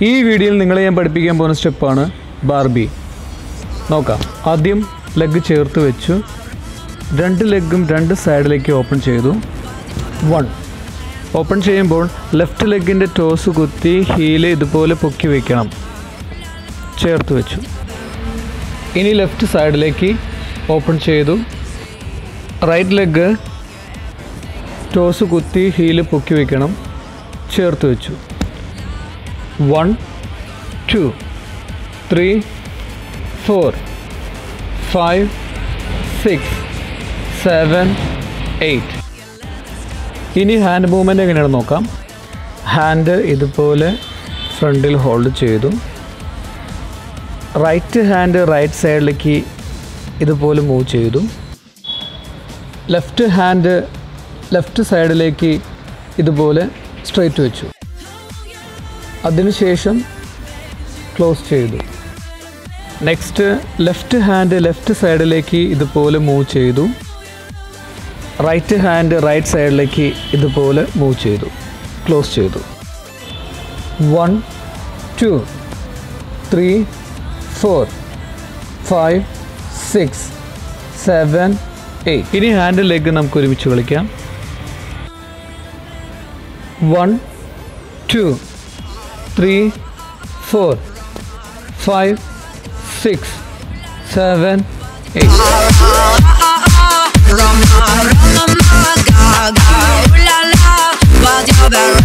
ഈ വീഡിയോയിൽ നിങ്ങളെ ഞാൻ പഠിപ്പിക്കാൻ പോകുന്ന സ്റ്റെപ്പാണ് ബാർബി. നോക്കാം. ആദ്യം ലെഗ് ചേർത്ത് വെച്ചു. രണ്ട് ലെഗും രണ്ട് സൈഡിലേക്ക് ഓപ്പൺ ചെയ്തു. 1 ഓപ്പൺ ചെയ്യുമ്പോൾ ലെഫ്റ്റ് ലെഗിൻ്റെ ടോസ് കുത്തി ഹീല് ഇതുപോലെ പൊക്കി വയ്ക്കണം. ചേർത്ത് വെച്ചു. ഇനി ലെഫ്റ്റ് സൈഡിലേക്ക് ഓപ്പൺ ചെയ്തു. റൈറ്റ് ലെഗ് ടോസ് കുത്തി ഹീല് പൊക്കി വയ്ക്കണം. ചേർത്ത് വെച്ചു. 1 2 3 4 5 6 7 8. ഇനി ഹാൻഡ് മൂവ്മെൻറ്റ് എങ്ങനെയാണെന്ന് നോക്കാം. ഹാൻഡ് ഇതുപോലെ ഫ്രണ്ടിൽ ഹോൾഡ് ചെയ്തു. റൈറ്റ് ഹാൻഡ് റൈറ്റ് സൈഡിലേക്ക് ഇതുപോലെ മൂവ് ചെയ്തു. ലെഫ്റ്റ് ഹാൻഡ് ലെഫ്റ്റ് സൈഡിലേക്ക് ഇതുപോലെ സ്ട്രെയിറ്റ് വെച്ചു. അതിനുശേഷം ക്ലോസ് ചെയ്തു. നെക്സ്റ്റ് ലെഫ്റ്റ് ഹാൻഡ് ലെഫ്റ്റ് സൈഡിലേക്ക് ഇതുപോലെ മൂവ് ചെയ്തു. റൈറ്റ് ഹാൻഡ് റൈറ്റ് സൈഡിലേക്ക് ഇതുപോലെ മൂവ് ചെയ്തു. ക്ലോസ് ചെയ്തു. 1 2 3 4 5 6 7 8. ഇനി ഹാൻഡ് ലെഗ് നമുക്ക് ഒരുമിച്ച് കളിക്കാം. 1 2 3 4 5 6 7 8. Rama, Rama, Gaga, ooh la la, what's your